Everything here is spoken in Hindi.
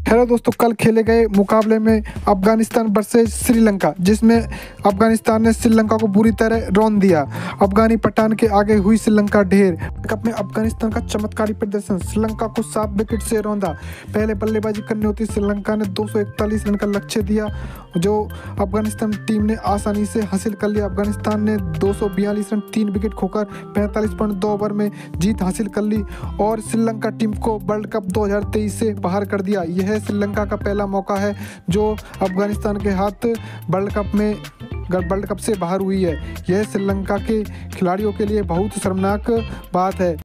हेलो दोस्तों, कल खेले गए मुकाबले में अफगानिस्तान वर्सेस श्रीलंका, जिसमें अफगानिस्तान ने श्रीलंका को बुरी तरह रौंद दिया। अफगानी पठान के आगे हुई श्रीलंका ढेर। कप में अफगानिस्तान का चमत्कारी प्रदर्शन, श्रीलंका को 7 विकेट से रौंदा। पहले बल्लेबाजी करनी होती श्रीलंका ने 241 रन का लक्ष्य दिया, जो अफगानिस्तान टीम ने आसानी से हासिल कर लिया। अफगानिस्तान ने 242 रन 3 विकेट खोकर 45.2 ओवर में जीत हासिल कर ली और श्रीलंका टीम को वर्ल्ड कप 2023 से बाहर कर दिया। यह श्रीलंका का पहला मौका है जो अफगानिस्तान के हाथ वर्ल्ड कप से बाहर हुई है। यह श्रीलंका के खिलाड़ियों के लिए बहुत शर्मनाक बात है।